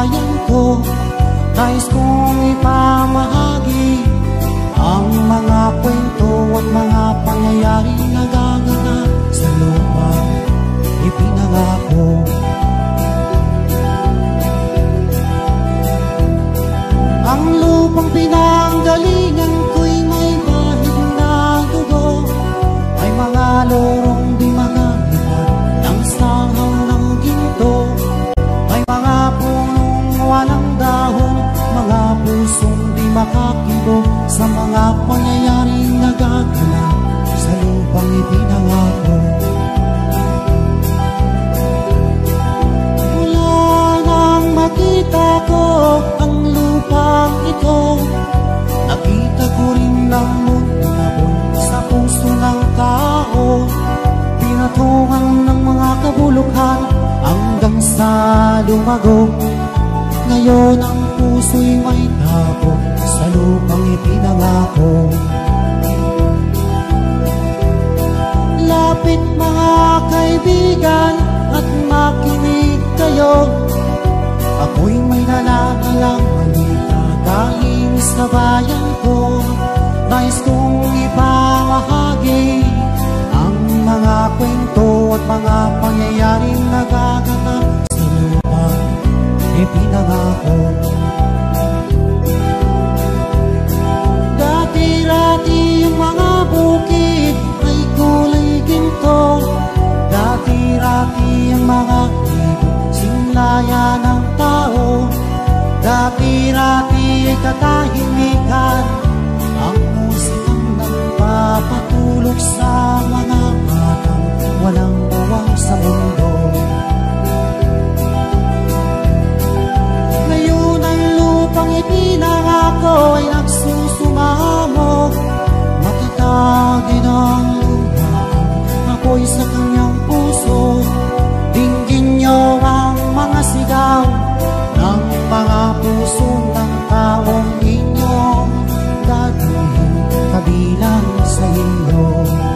bayan ko. Nais kong ipamahagi ang mga kwento at mga pangyayaring nagaganap sa lupang ipinangako. Ang lupang pinanggalingan ko'y may bahid na dugo, may mga lorong di makalipat ng sangaw ng ginto, may mga punong walang dahon, mga pusong di makakibo sa mga pangyayaring nagaganap sa lupang ipinangako. Mula nang makita ko ang lupang ito, nakita ko rin ang muntabon sa puso ng tao. Pinatungan ng mga kabulukan hanggang sa lumago. Ngayon ang puso'y may tapo sa lupang ipinangako. Lapit mga kaibigan at makinig kayo, ako'y may nalalalang balita galing sa bayan ko. Nais kong ipamahagi ang mga kwento at mga pangyayaring nagaganap sa lupang ipinangako. Dati-rati ang mga bukid ay kulay ginto, dati-rati ang mga ibig sinlaya ng tao, dati-rati ay katahimikan ang musikang nagpapatulog sa mga batang walang bawang sa mundo. Ngayon ang lupang ipinangako ay nagsusumamo, matatag din ang luhaan, ako'y sa kanyang puso. Dinggin niyo ang mga sigaw ng mga puso ng taong inyong gagawin kabilang sa inyo.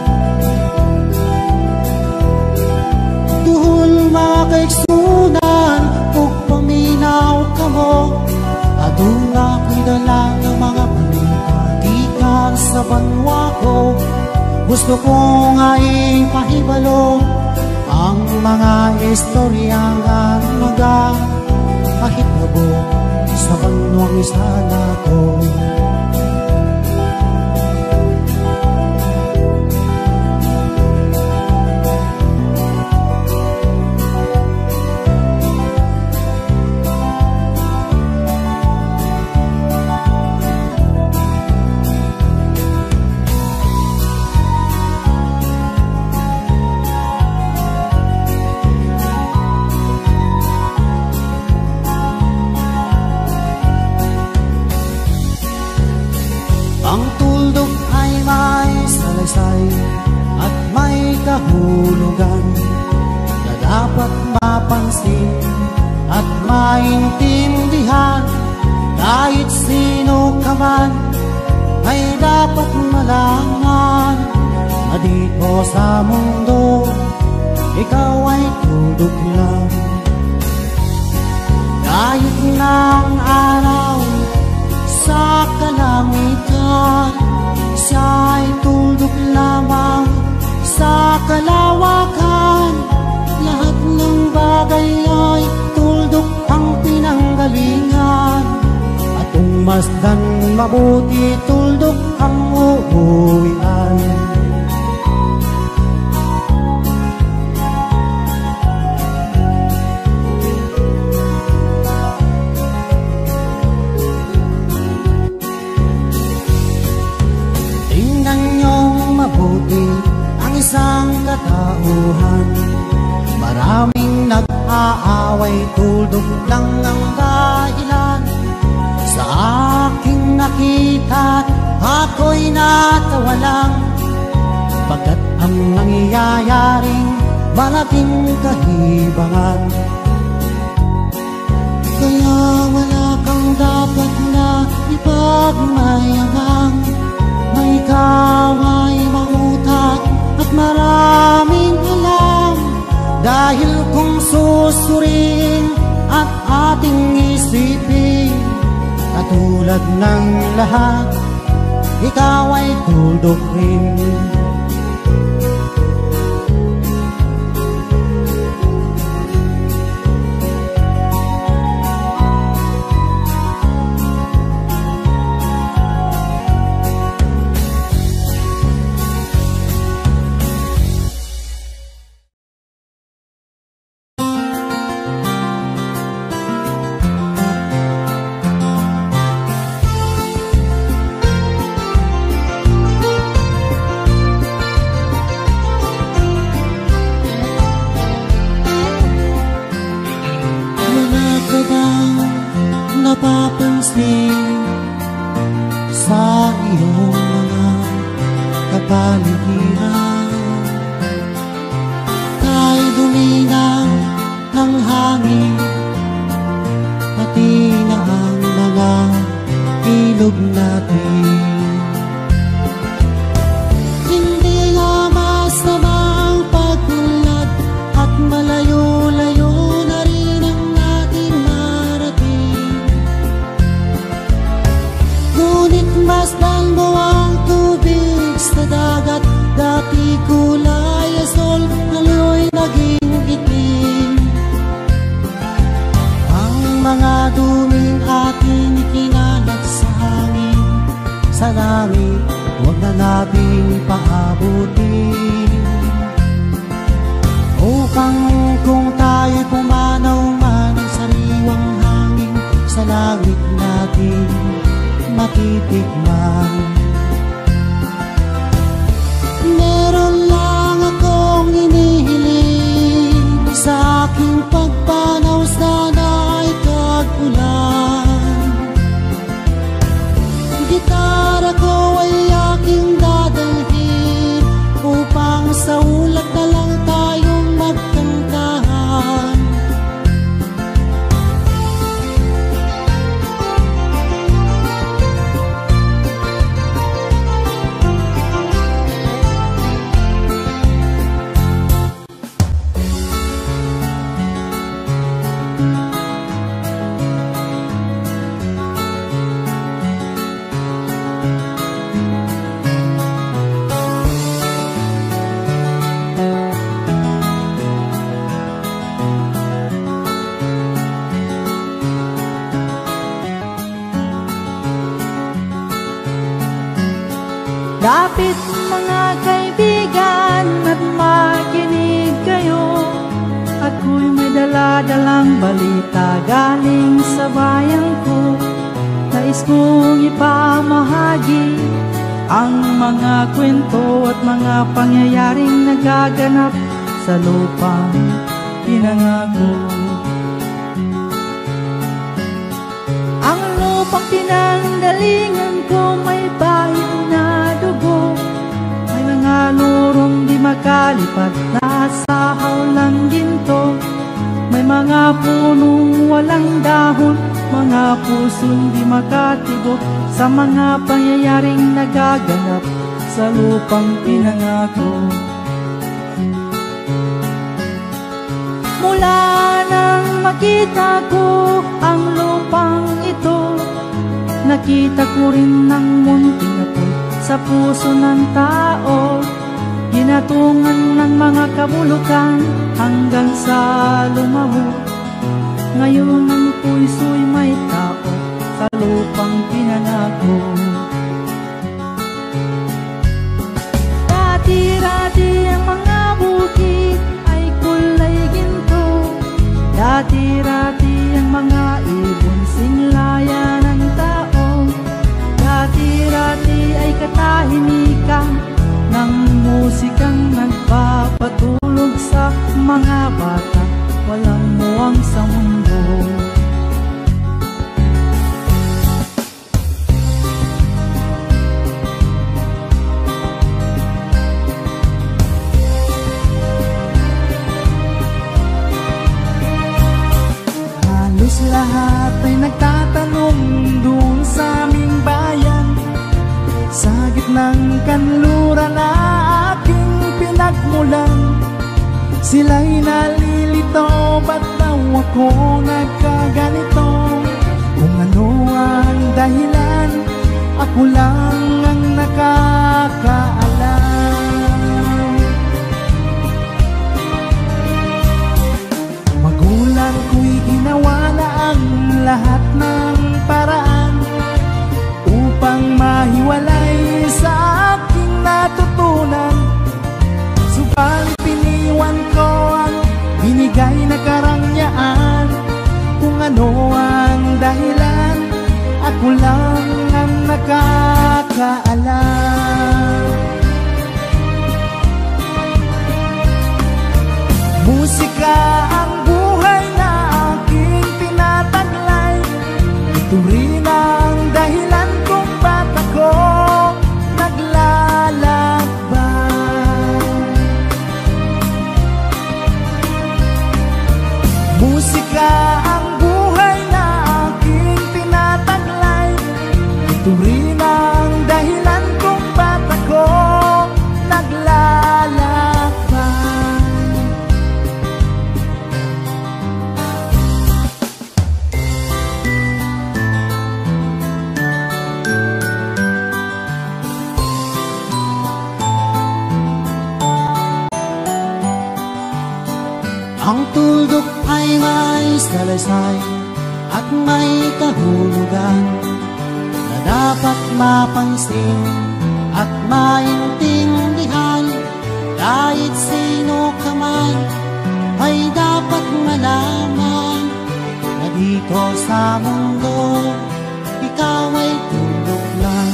Duhol mga kaigsunan, kung paminaw ka mo, adunga ko'y dala ng mga balita gikan sa banwa ko. Gusto ko nga ipahibalo ang mga istoryang nagpahitabo sa banwang isala ko. At may kahulugan na dapat mapansin at maintindihan. Kahit sino ka man ay dapat malaman na dito sa mundo ikaw ay tuldok lang. Kahit ng araw sa kalangitan, siya'y tuldok lamang sa kalawakan. Lahat ng bagay ay tuldok ang pinanggalingan, at kung masdan mabuti tuldok ang uuwian. Ang isang katauhan, maraming nag-aaway, tuldok lang ang dahilan. Sa aking nakita, ako'y natawa lang, pagkat ang nangyayaring malaking kahibangan. Kaya wala kang dapat na ipagmayabang, may kaway mautak at maraming alam. Dahil kung susurin at ating isipin, katulad ng lahat, ikaw ay tuldok rin. Napapansin sa iyong mga kapaligiran, kay duminaw ng hangin, pati na ang mga ilog natin. Hindi nga masamang pagulad at malayo-layo na rin ang natin marating. Ngunit masdan mo ang tubig sa dagat, dati kulay asol, ngayon'y naging itim. Ang mga duming atin ikinalat sa hangin, sa langit huwag na nating paabutin. Upang kung tayo'y pumanaw man ang sariwang hangin, sa langit natin matitikman. Meron lang akong inihiling, sa aking pagpanaw sana'y tag-ulan. Gitara ko ay aking dadalhin, upang sa ulat na lang tayong magkantahan. Lapit mga kaibigan at makinig kayo, ako'y may dala-dalang balita galing sa bayan ko. Nais kong ipamahagi ang mga kwento at mga pangyayaring nagaganap sa lupang pinangako. Ang lupang pinanggalingan ko may bahid na dugo, may mga lurong di makalipat na sahaw lang ginto, may mga punong walang dahon, mga pusong di makatibo sa mga pangyayaring nagaganap sa lupang pinangako. Mula nang makita ko ang lupang ito, nakita ko rin ng munting apoy sa puso ng tao, ginatungan ng mga kabulukan hanggang sa lumaho. Ngayon ang puso'y may tao sa lupang pinangako. Dati-dati ang mga bukid ay kulay ginto, dati-dati ang mga ibon singlayan ng tao, dati-dati ay katahimikan ng musikang nagpapatulog sa mga bata, walang muwang sa mundo. Halos lahat ay nagtatanong doon sa aming bayan, sa gitnang kanluran na aking pinagmulan. Sila'y nalilito, ba't daw ako nagkaganon? ganito. Kung ano ang dahilan, ako lang ang nakakaalam. Magulang ko'y ginawa na ang lahat ng paraan upang mahiwalay sa aking natutunan. Subalit piniwan ko ang binigay na karangyaan. Kung ano ang dahilan, ako lang ang nakakaalam. Musika ang buhay na aking tinataglay. Ito rin ang dahilan kung ba't ako naglalakbay. Musika ang buhay na aking tinataglay. Ito rin ang dahilan kung ba't ako naglalakbay. Ang tuldok ay may salaysay at may kahulugan na dapat mapansin at maintindihan. Kahit sino ka man ay dapat malaman na dito sa mundo ikaw ay tuldok lang.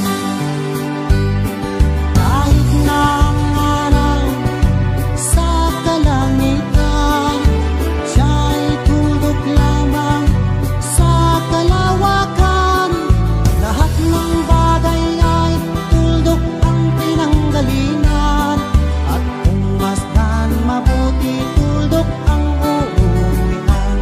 Kahit na ang araw sa kalangitan, siya ay tuldok lamang sa kalawakan. Lahat ng bagay ay tuldok ang pinanggalingan, at kung masdan mabuti, tuldok ang uuwian.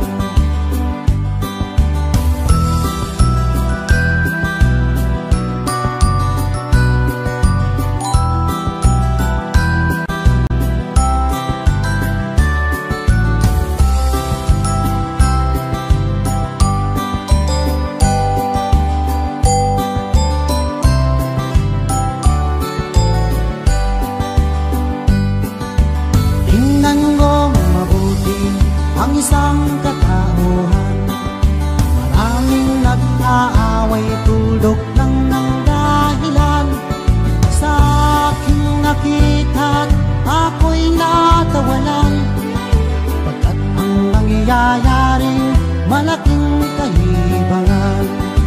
Tingnan mo mabuti ang isang katauhan. Maraming nag-aaway, tuldok lang ng dahilan. Sa aking nakita't ako'y natawalan, pagkat ang nangyayaring malaking kahibangan.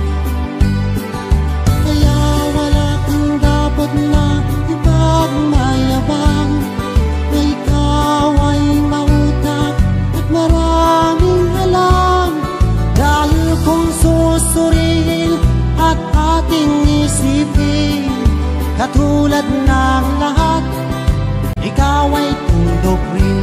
Kaya wala kang dapat na ipagmayabang, na ikaw ay mautak at maraming alam. Dahil kung susuriin at ating isipin, katulad ng lahat, ikaw ay tuldok rin.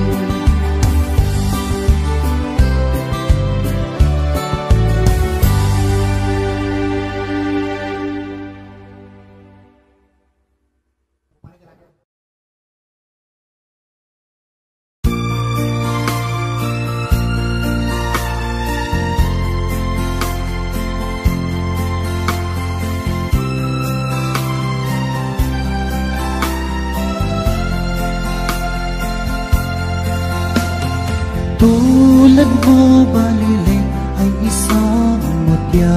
Tulad mo baliling ay isang mutya,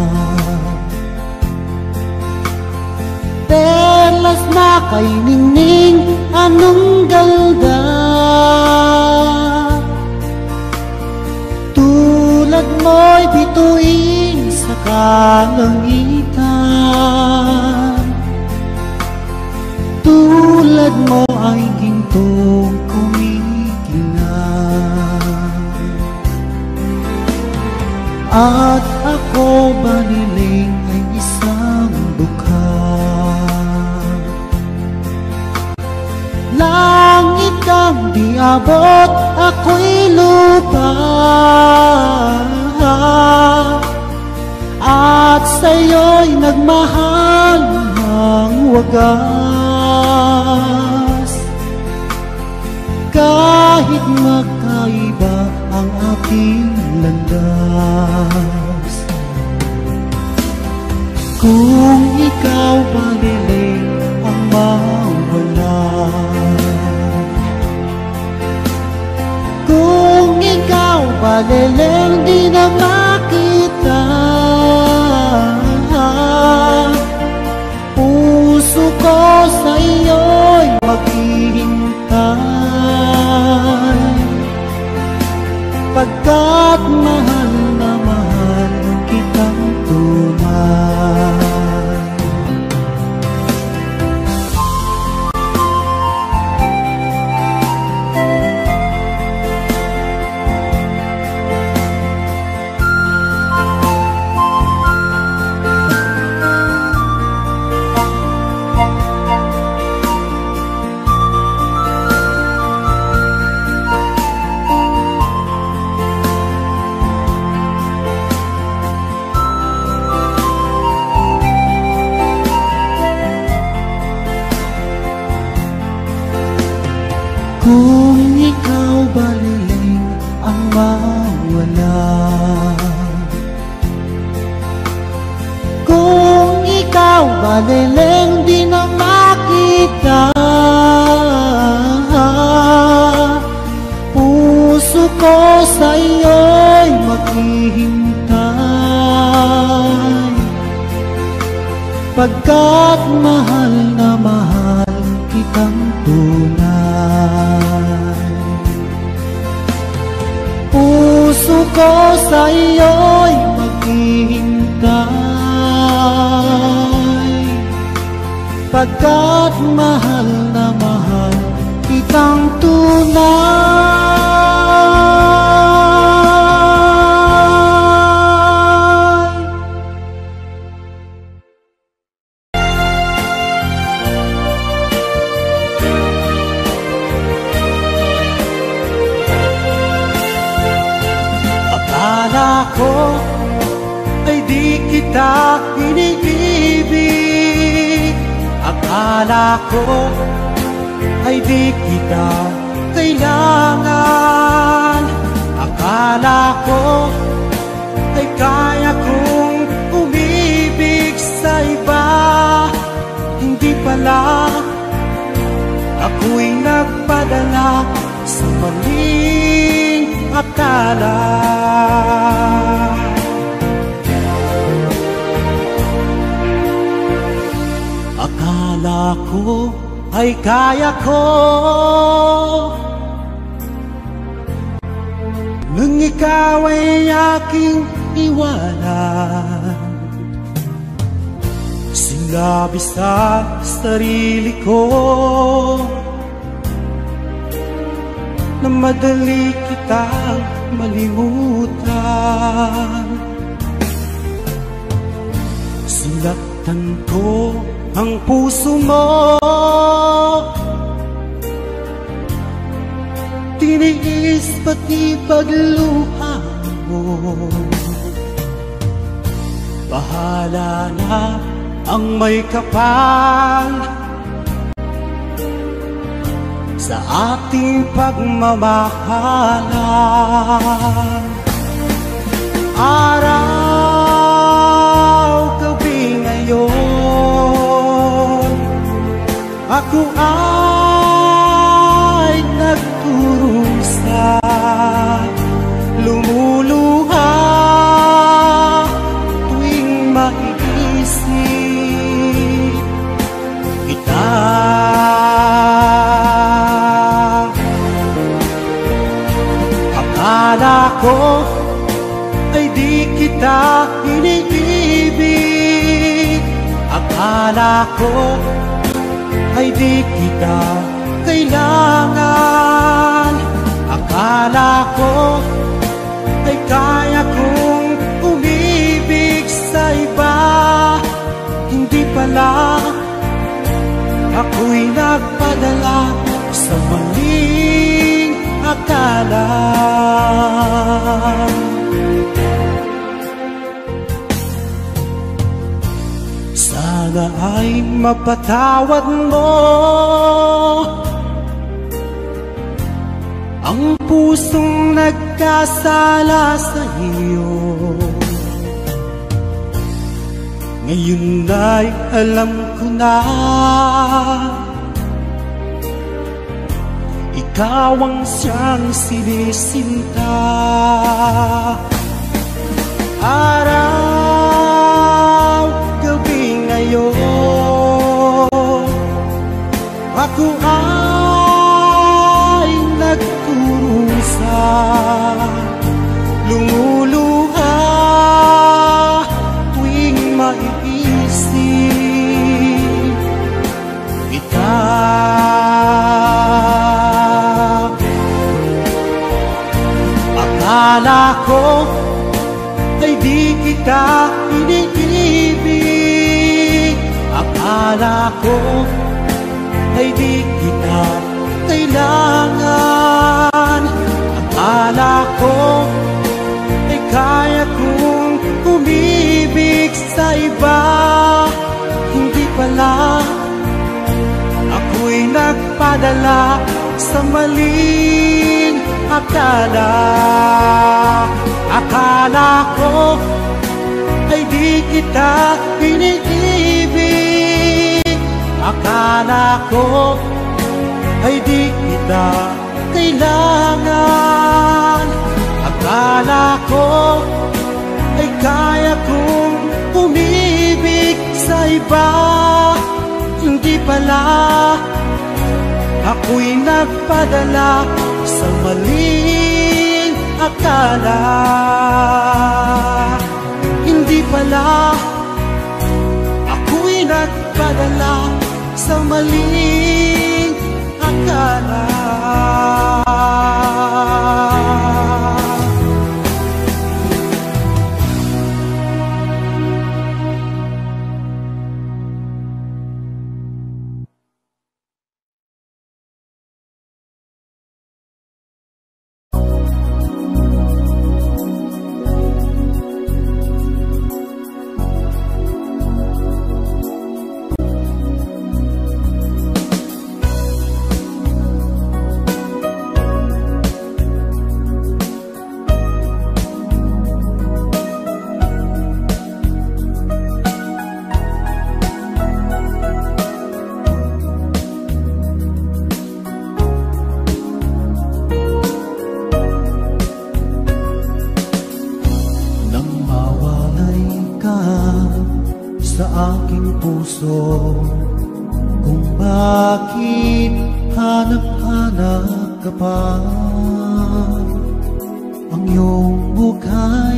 perlas na kay ningning anong galda. Tulad mo'y bituin sa kalangitan, tulad mo ay gintong at ako baniling ay isang dukha. Langit ang di abot, ako'y lupa, at sa'yo'y nagmahal ng wagas. Kahit magkaiba ang aking landas. Kung ikaw maniling ang mawala, kung ikaw maniling di na makita, puso ko sa iyo'y maghihintay, pagkat mahal na mahal kitang tunay. Kung ikaw baliling ang mawala, kung ikaw baliling di na makita, puso ko sa iyo'y maghihintay, pagkat mahal na mahal kitang tunay. Puso ko sa iyo'y maghihintay, pagkat mahal na mahal kitang tunay. Akala ko ay di kita iniibig, akala ko ay di kita kailangan, akala ko ay kaya kong umibig sa iba. Hindi pala, ako'y nagpadala sa maling akala. Akala ko ay kaya ko, nang ikaw ay aking iwanan. Sinabi sa sarili ko na madali kitang malimutan. Sinaktan ko ang puso mo, tiniis pati pagluha mo. Bahala na ang may kapal sa ating pagmamahalan. Araw, gabi ngayon, ako ay nagkurusa, lumuluha tuwing maiisip kita. Akala ko ay di kita iniibig, akala ko ay di kita kailangan, akala ko ay kaya kong umibig sa iba. Hindi pala, ako'y nagpadala sa maling akala. Sana ay mapatawad mo ang pusong nagkasala sa iyo. Ngayon ay alam ko na, ikaw ang siyang sinisinta. Araw, gabi ngayon, ako ay nagkurusa, lumuluha tuwing maiisip kita. Akala ko ay di kita iniibig, akala ko ay di kita kailangan, akala ko ay kaya kong umibig sa iba. Hindi pala, ako'y nagpadala sa maling akala. Akala ko ay di kita iniibig, akala ko ay di kita kailangan, akala ko ay kaya kong umibig sa iba. Hindi pala, ako'y nagpadala sa maling akala. Hindi pala, ako'y nagpadala sa maling akala. Kung bakit hanap-hanap ka pa, ang iyong bukha'y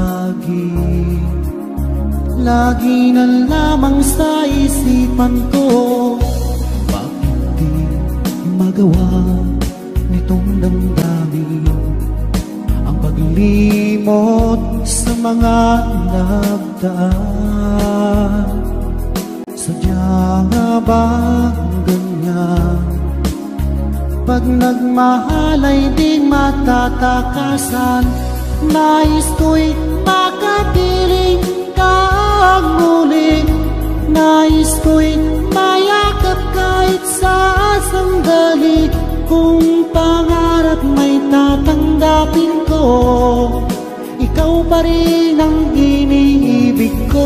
lagi na lamang sa isipan ko. Bakit di magawa nitong damdamin ang paglimot sa mga nagdaan? Sadya nga bang ganyan? Pag nagmahal ay di matatakasan. Nais ko'y makapiling kang muli, nais ko'y mayakap kahit sa sandali. Kung pangarap may tatanggapin ko, ikaw pa rin ang iniibig ko.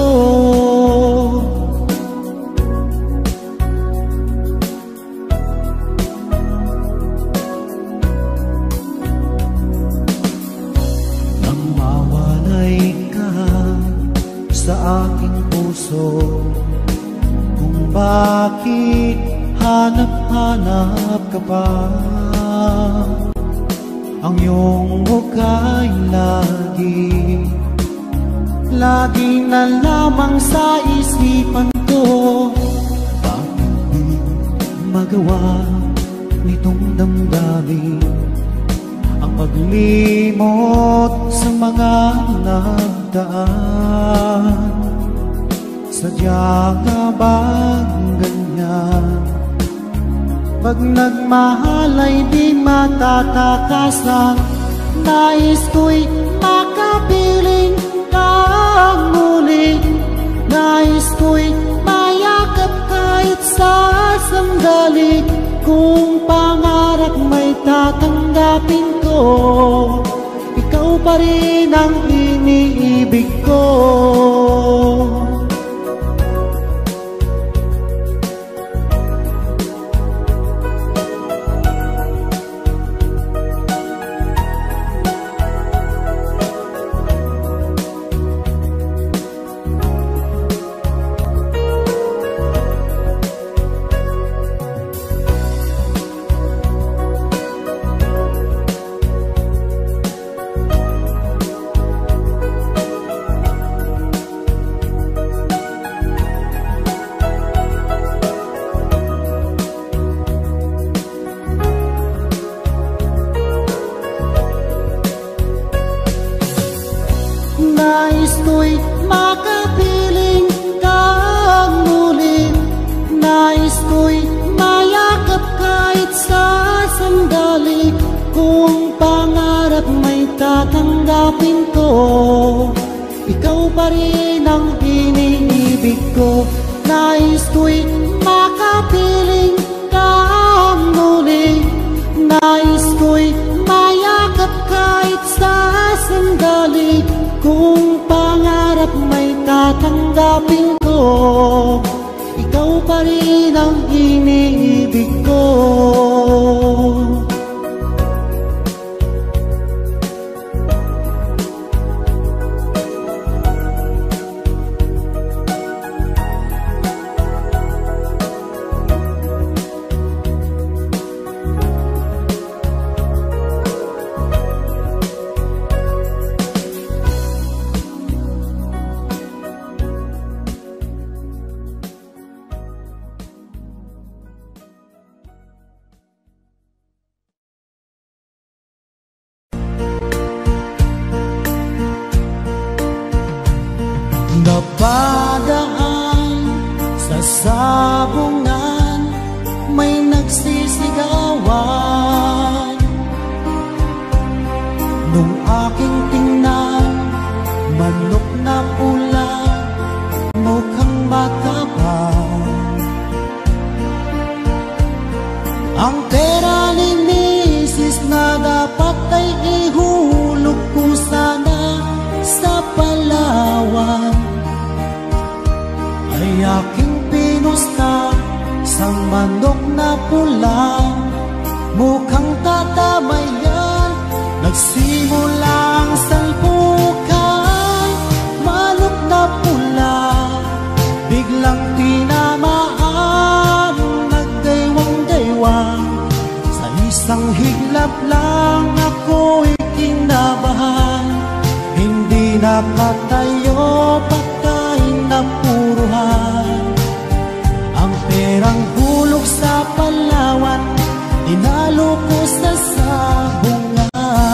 Sa aking puso, kung bakit hanap-hanap ka pa, ang iyong mukha'y lagi na lamang sa isipan ko. Bakit di magawa nitong damdamin ang paglimot sa mga nagdaan? Sadya ka bang ganyan? Pag nagmahal ay di matatakasan. Nais ko'y makapiling kang muli, nais ko'y mayakap kahit sa sandali. Kung pangarap may tatanggapin ikaw pa rin ang iniibig ko. Nais ko'y makapiling kang muli, nais ko'y mayakap kahit sa sandali. Kung pangarap may tatanggapin ko, ikaw pa rin ang iniibig ko. Nais ko'y makapiling kang muli, nais ko'y mayakap kahit sa sandali. Kung pangarap may tatanggapin ko, ikaw pa rin ang iniibig ko. Napadaan sa sabungan, may nagsisigawan. Nung aking tingnan, manok na pula, mukhang matapang. Ang pera ni misis na dapat ay ihulog ko sana sa Palawan, ay aking pinusta sa manok na pula, mukhang tatamayan. Nagsimula ang salpukan, manok na pula, biglang tinamaan, nagdaywang-daywang. Sa isang higlap lang ako'y kinabahan, hindi nakatayo pagkain napuruhan. Ang perang hulog sa Palawan, dinalo ko sa sabungan.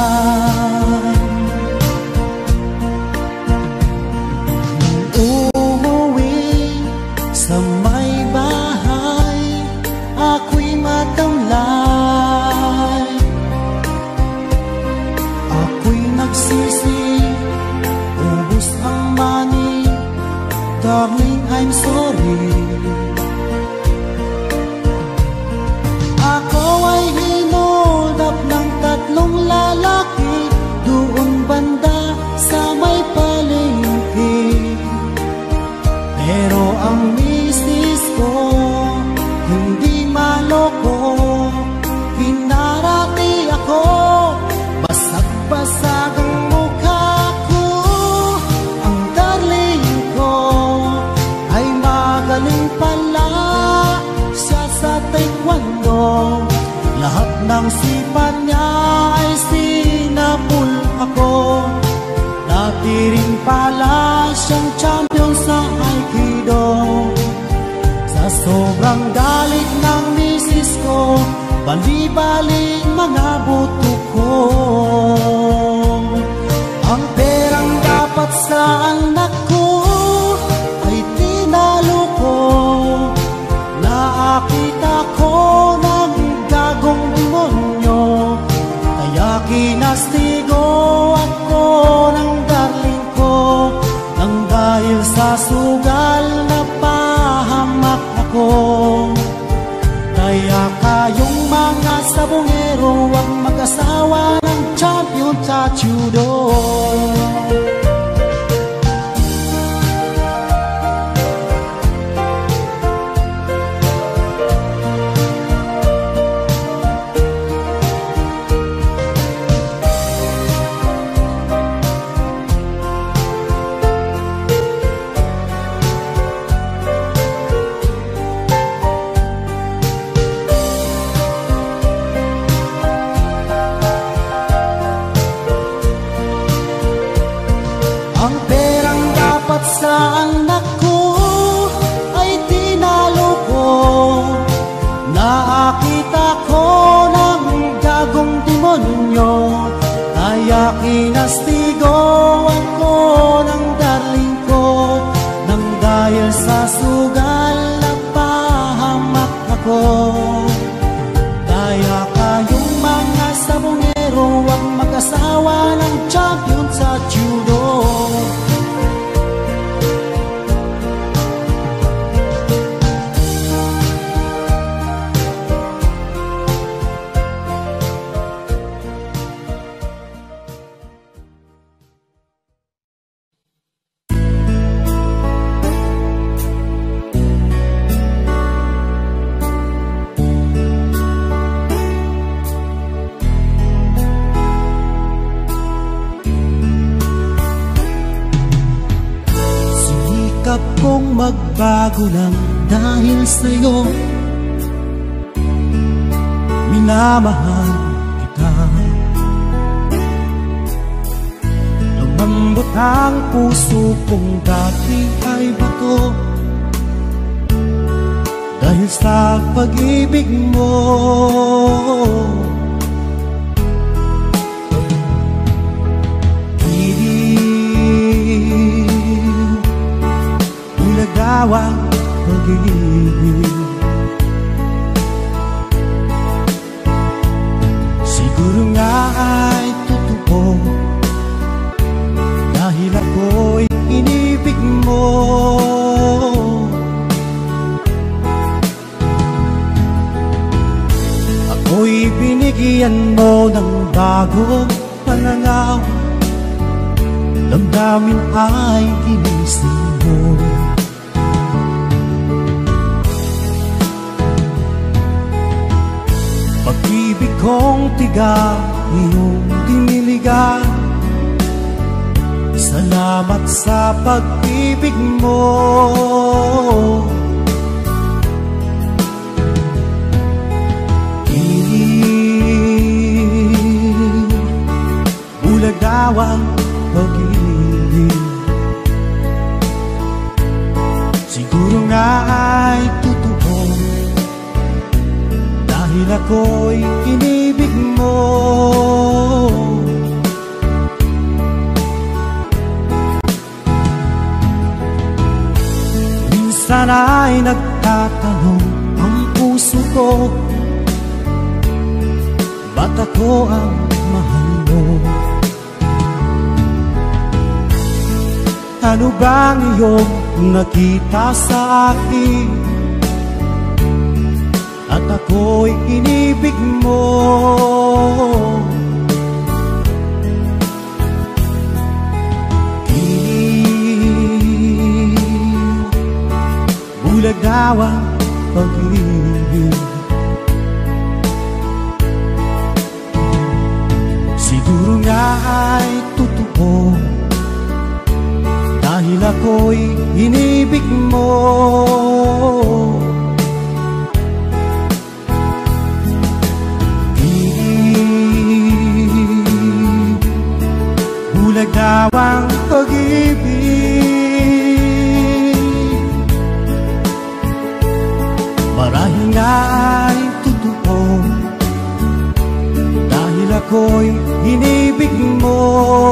Nung umuwi sa may bahay, ako'y matamlay. Ako'y nagsisi, ubos ang money, darling, I'm sorry. Ako ay hinold up ng tatlong lalaki doon banda sa may palengke. Pero ang misis ko hindi maloko, hinarati ako, basag-basag ang mukha ko. Ang darling ko ay magaling pala siya sa taekwondo, lahat ng sipat niya ay sinapul ako. Dati rin pala siyang champion sa Aikido. Sa sobrang galit ng misis ko, bali-baling mga buto ko. Ang perang dapat sa anak ko ay tinalo ko. Nakita ko ng gagong demonyo, kaya kinastigo ako ng darling ko. Nang dahil sa sugal na pahamak ako, kaya kayong mga sabongero, huwag mag-asawa ng tiyan. Tudor. Ang perang dapat sa anak ko ay tinalo ko. Nakakita ko ng gagong demonyo, kaya kinastigo ako ng darling ko. Nang dahil sa sugal napahamak ako. Kaya kayong mga sabongero, huwag mag-asawa ng champion sa judo. Sikap kong magbago lang dahil sa'yo, minamahal kita. Lumambot ang puso kong dati ay bato, dahil sa pag-ibig mo. Ulagawang pag-ibig, siguro nga ay totoo, dahil ako'y inibig mo. Ako'y binigyan mo ng bagong pananaw, damdamin ay ginising mo. Pag-ibig kong tiga, iyong diniligan, salamat sa pag-ibig mo. Ulagawang pag-ibig, siguro nga ay totoo, dahil ako'y inibig mo. Minsan ay nagtatanong ang puso ko, ba't ako ang mahal mo? Ano bang iyong nakita sa akin, at ako'y inibig mo? Bulagawang pag-ibig, siguro nga ay totoo, dahil ako'y inibig mo. Bulagawang pag-ibig, marahil nga ay totoo, dahil ako'y inibig mo.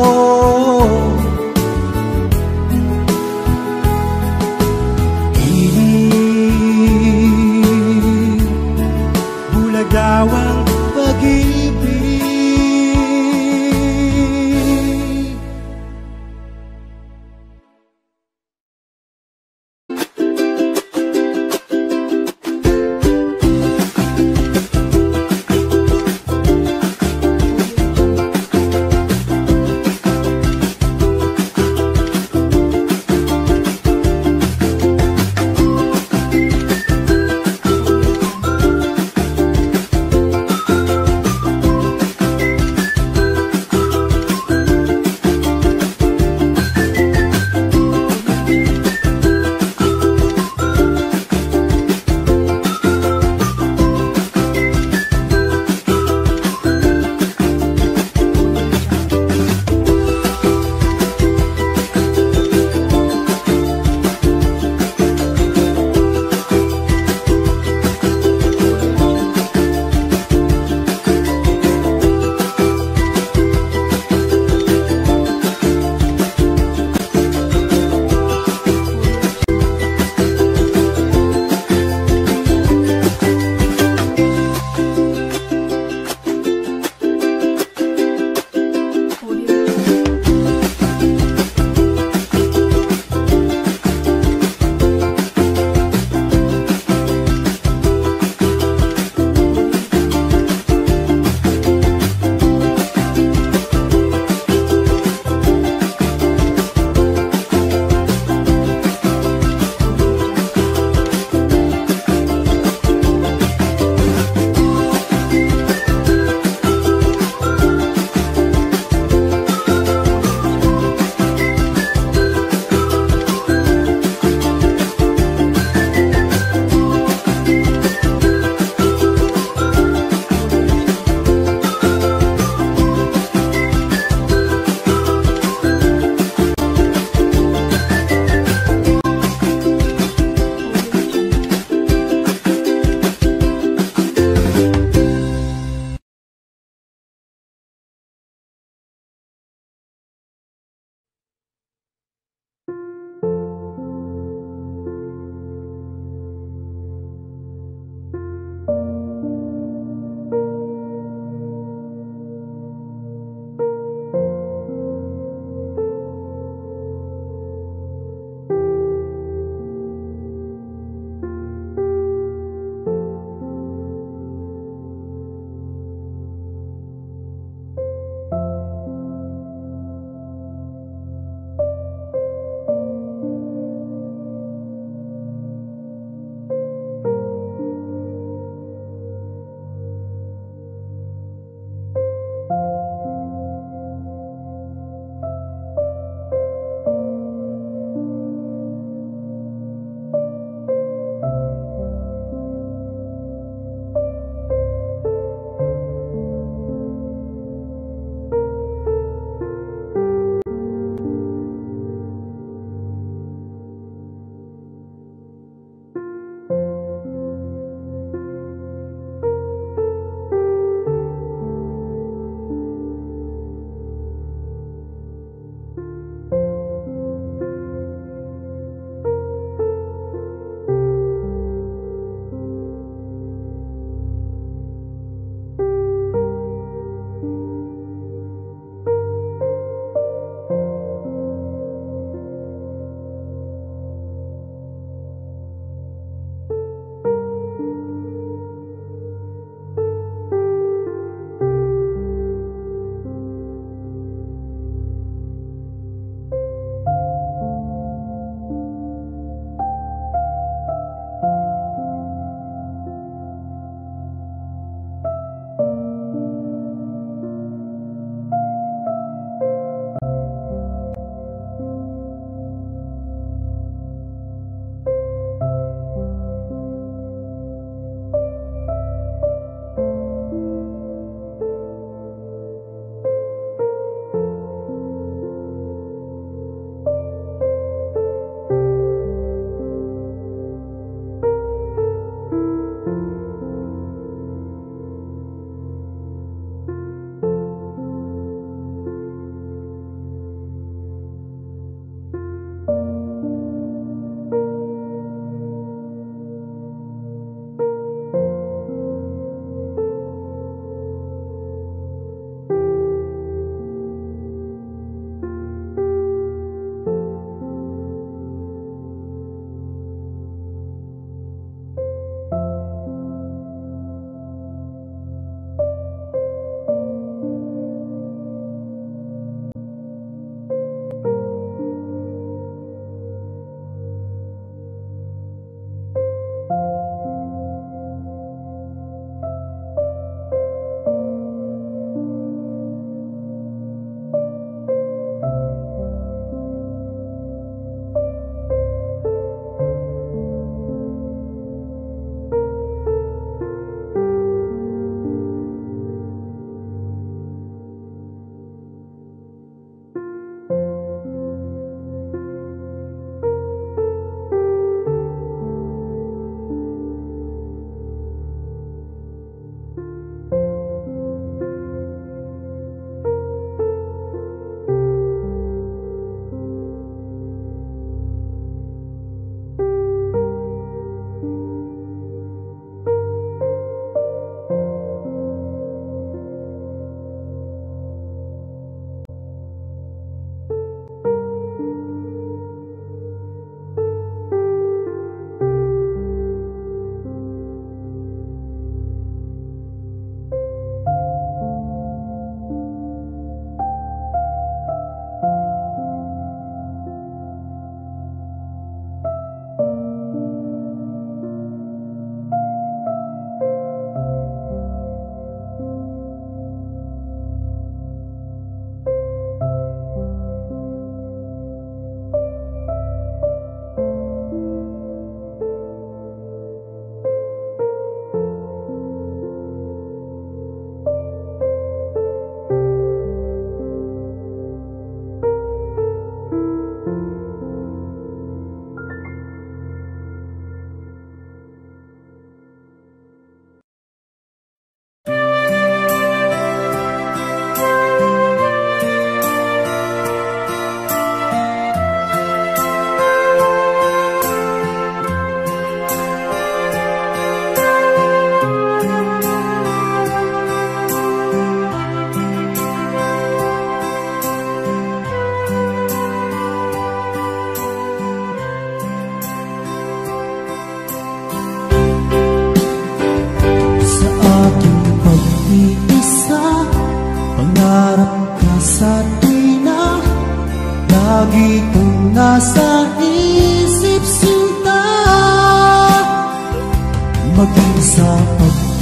Bulagawang pag-ibig.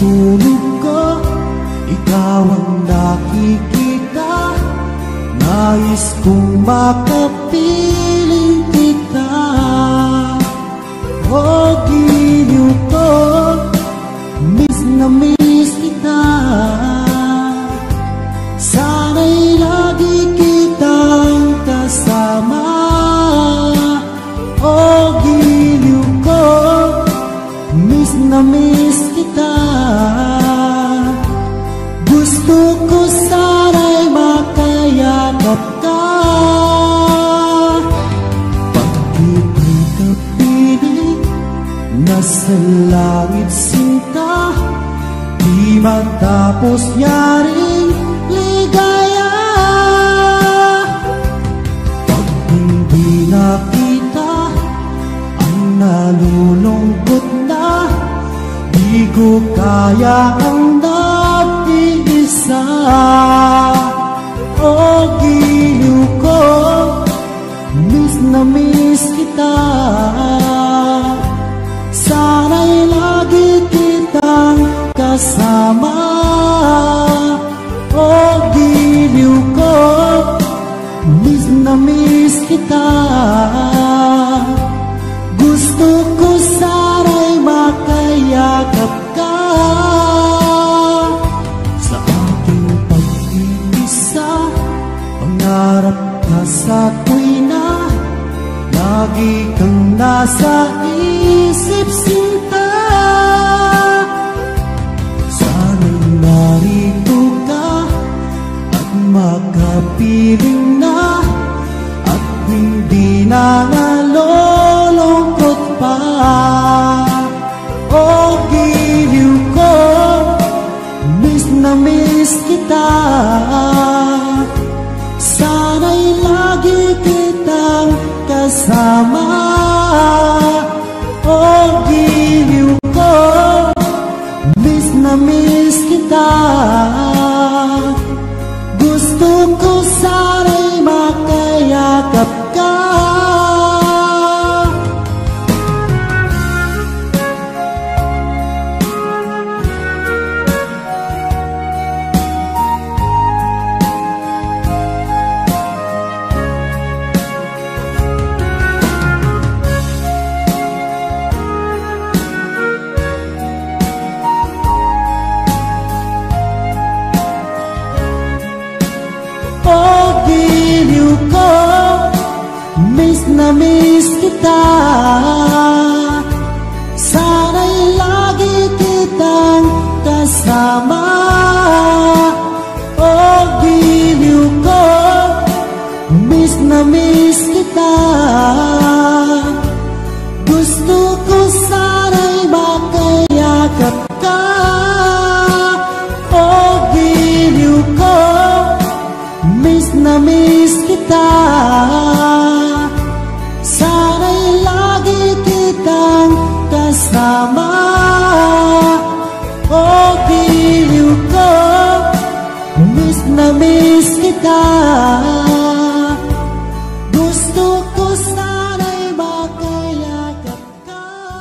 tulog ko, ikaw ang nakikita. Nais kong makapiling kita. O giliw ko, miss na miss kita. Sana'y lagi kitang kasama. O giliw ko, miss na miss kita. Gusto ko sana'y makayakap ka. Pag-ibig kapiling, nasa langit sinta, di matapos yaring ligaya. Pag hindi nakita, ang nalulungkot na, di ko kaya ang nag-iisa. O giliw ko, miss na miss kita. Sana'y lagi kitang kasama. O giliw ko, miss na miss kita. Gusto ko sana'y makayakap ka. Sa aking pag-iisa, pangarap ka sa tuwina, lagi kang nasa isip sinta. Sana'y narito ka at makapiling na, at hindi na nalulungkot pa. O giliw ko, miss na miss kita. Sana'y lagi kitang kasama. O giliw ko, miss na miss kita. Gusto ko sana'y makayakap ka. Na miss kita. Sana'y lagi kitang kasama. O giliw ko, miss na miss kita. Gusto ko sana'y makayakap ka. O giliw ko, miss na miss kita. Sana'y lagi kitang kasama. O giliw ko, miss na miss kita. Gusto ko sana'y makayakap ka.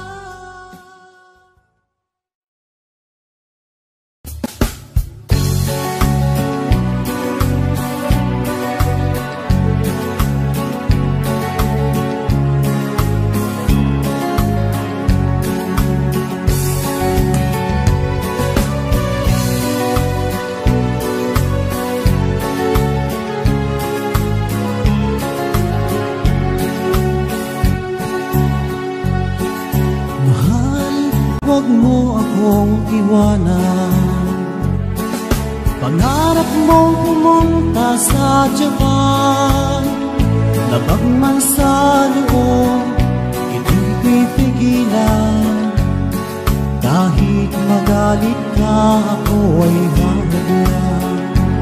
Huwag mo akong iwanan. Pangarap mong pumunta sa Japan, labag man sa loob, hindi pipigilan. Kahit magalit ka, ako ay hahagyan.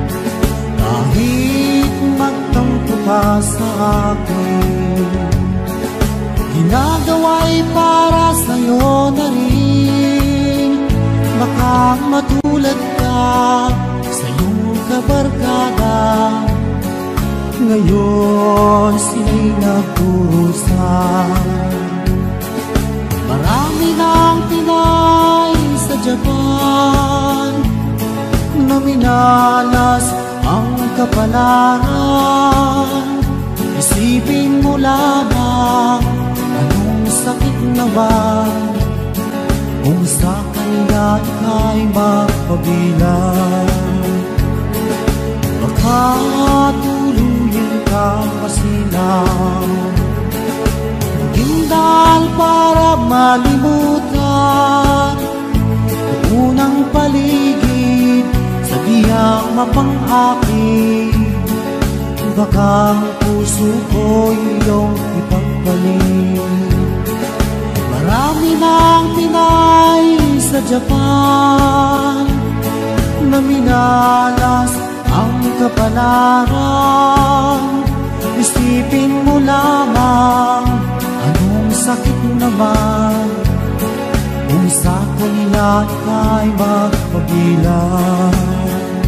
Kahit magtampo ka sa akin, ginagawa'y para sa'yo na rin. Baka matulad ka sa iyong kabarkada, ngayon sila'y nagkurusan. Marami ng Pinay sa Japan, minalas ang kapalaran. Isipin mo lamang anong sakit naman kung sa kanila ika'y mapabilang. Baka tuluyan ka masilaw, maging dahil para malimutan unang paligid sa diyang mapang-akit. Baka ang puso ko'y iyong ipagpalit. Marami ng Pinay sa Japan na minalas ang kapalaran. Isipin mo lamang anong sakit naman kung sa kanila ika'y magpabilang.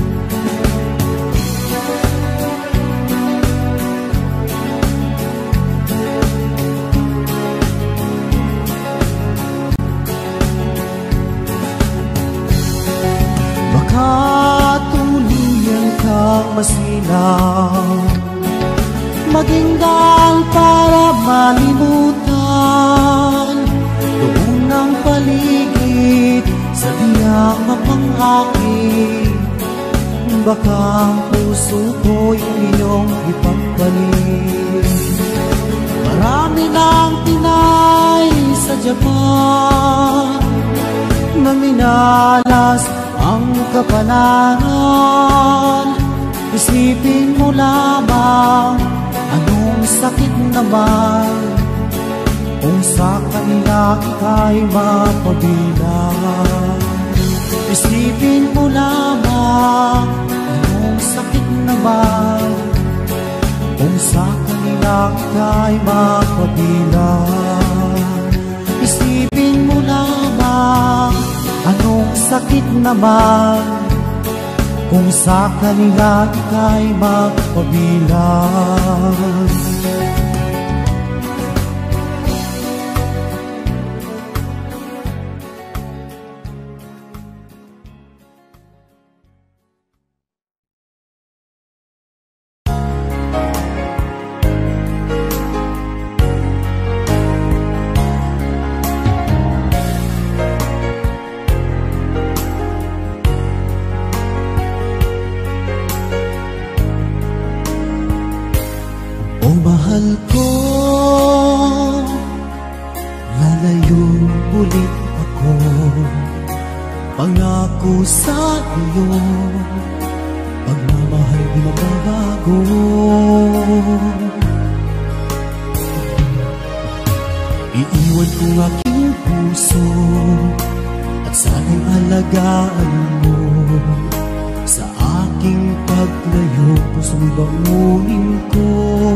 Baka tuluyan kang masilaw, maging dahil para malimutan doon ang paligid sa diyang mapang-akit. Baka ang puso ko'y iyong ipagpalit. Marami ng Pinay sa Japan na minalas ang kapalaran. Isipin mo lamang anong sakit naman kung sa kanila ika'y mapabilang. Isipin mo lamang anong sakit naman kung sa kanila ika'y mapabilang. Isipin mo lamang anong sakit naman kung sa kanila ika'y magpabilang. Mahal ko, lalayong ulit ako. Pangako sa iyo, pagmamahal di mababago. Iiwan ko aking puso at sana'y alagaan mo. Sa aking paglayo, puso'y bangunin ko.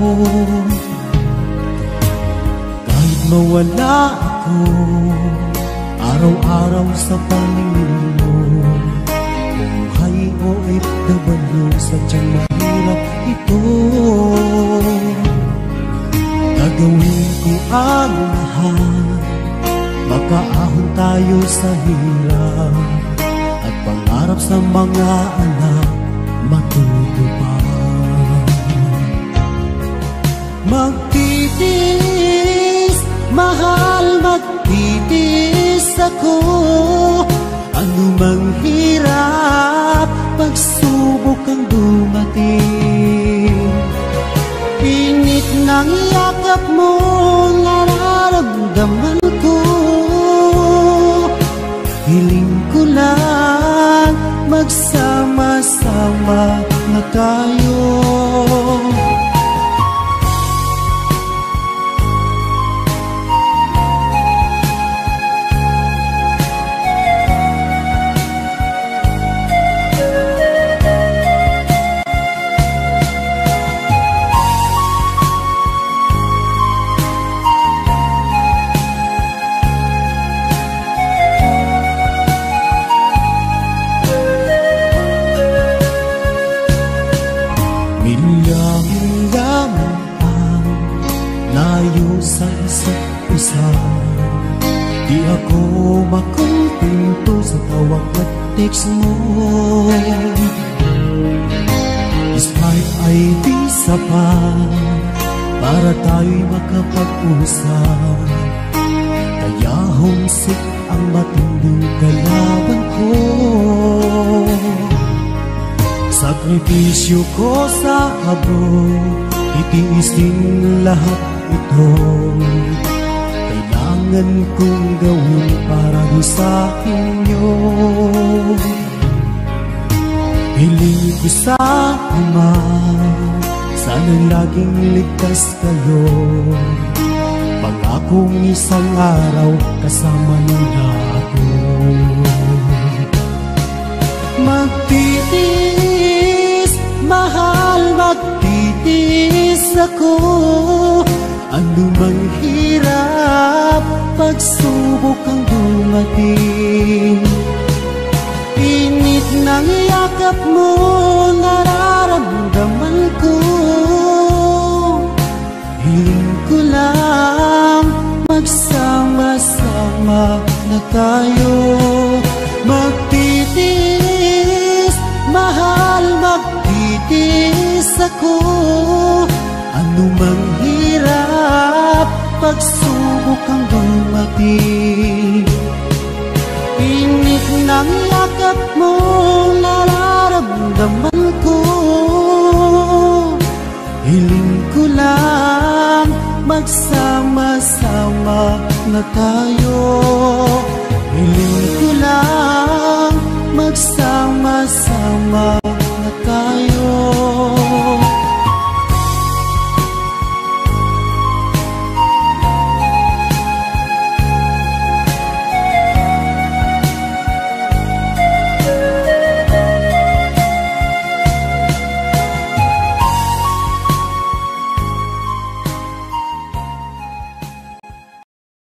Kahit mawala ako araw-araw sa paningin mo, buhay o OFW, sadyang mahirap ito. Gagawin ko ang lahat, makaahon tayo sa hirap, at pangarap sa mga anak matutupad. Magtitiis, mahal, magtitiis ako. Ano mang hirap, pagsubok ang dumating. Pinit ng yakap mo, nararamdaman ko. Hiling ko lang, magsama-sama na tayo. Sa isa't isa, di ako makontento sa tawag at text mo. kahit ay di sapat para tayo'y makapag-usap. Kaya homesick ang matinding kalaban ko. Sakripisyo ko sa abroad, itiis din lahat ito. Kailangan kong gawin para doon sa inyo. Hiling ko sa Ama, sana'y laging ligtas kayo. Pangakong isang araw kasama niyo na ako. Magtitiis, mahal, magtitiis ako. Ano mang hirap, pagsubok ang dumating. Init ng yakap mo, nararamdaman ko. Hiling ko lang, magsama-sama na tayo. Magtitiis, mahal, magtitiis ako. Ano mang hirap, pagsubok ang dumating. Init ng yakap mo, nararamdaman ko. Hiling ko lang, magsama-sama na tayo. Hiling ko lang, magsama-sama